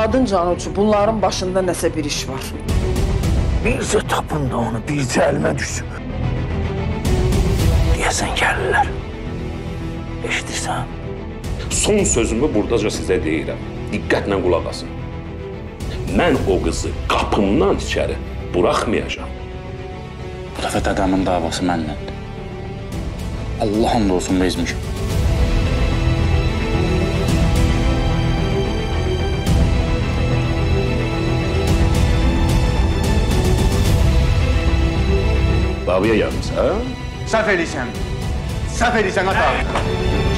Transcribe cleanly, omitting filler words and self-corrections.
Qadın Canucu, bunların başında nəsə bir iş var. Bircə tapın da onu, bircə əlimə düşsün. Deyəsən gəlirlər. Eşidirsən? Son sözümü buradaca sizə deyirəm. Diqqətlə qulaq asın. Mən o qızı qapımdan içəri buraxmayacağam. Bu dəfə dədəmin davası mənləndir. Allah'ın da olsun bezmişim. Davaya gəlmişsən, hə? Səhv edirsən. Səhv edirsən ata.